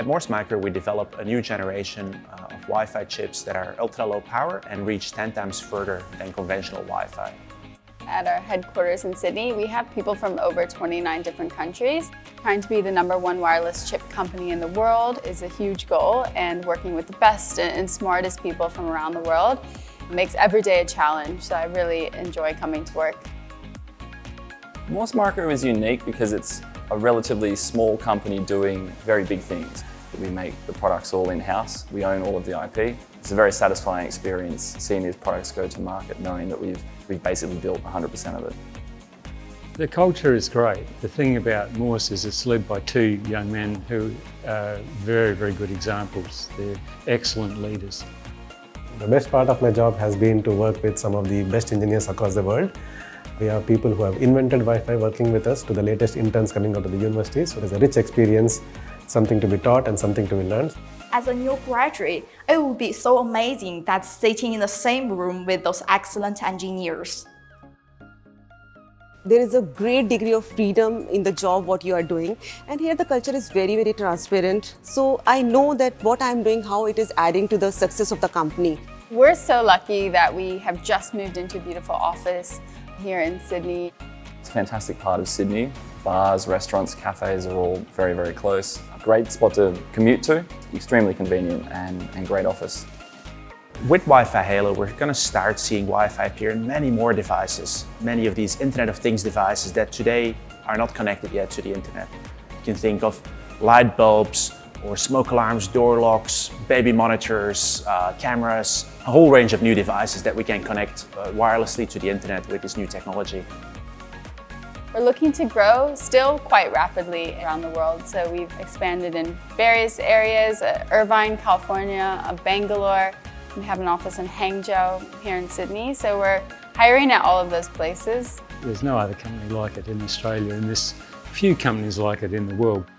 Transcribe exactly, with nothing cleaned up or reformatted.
At Morse Micro, we developed a new generation uh, of Wi-Fi chips that are ultra-low power and reach ten times further than conventional Wi-Fi. At our headquarters in Sydney, we have people from over twenty-nine different countries. Trying to be the number one wireless chip company in the world is a huge goal, and working with the best and smartest people from around the world makes every day a challenge, so I really enjoy coming to work. Morse Micro is unique because it's a relatively small company doing very big things. We make the products all in-house, we own all of the I P. It's a very satisfying experience seeing these products go to market, knowing that we've, we've basically built one hundred percent of it. The culture is great. The thing about Morse is it's led by two young men who are very, very good examples. They're excellent leaders. The best part of my job has been to work with some of the best engineers across the world. We have people who have invented Wi-Fi working with us, to the latest interns coming out of the university. So it's a rich experience, something to be taught and something to be learned. As a new graduate, it would be so amazing that sitting in the same room with those excellent engineers. There is a great degree of freedom in the job what you are doing, and here the culture is very very transparent, so I know that what I'm doing, how it is adding to the success of the company. We're so lucky that we have just moved into a beautiful office here in Sydney. It's a fantastic part of Sydney. Bars, restaurants, cafes are all very very close. Great spot to commute to, extremely convenient, and, and great office. With Wi-Fi Halo, we're going to start seeing Wi-Fi appear in many more devices. Many of these Internet of Things devices that today are not connected yet to the Internet. You can think of light bulbs, or smoke alarms, door locks, baby monitors, uh, cameras, a whole range of new devices that we can connect uh, wirelessly to the Internet with this new technology. We're looking to grow still quite rapidly around the world, so we've expanded in various areas, uh, Irvine, California, uh, Bangalore. We have an office in Hangzhou here in Sydney, so we're hiring at all of those places. There's no other company like it in Australia, and there's few companies like it in the world.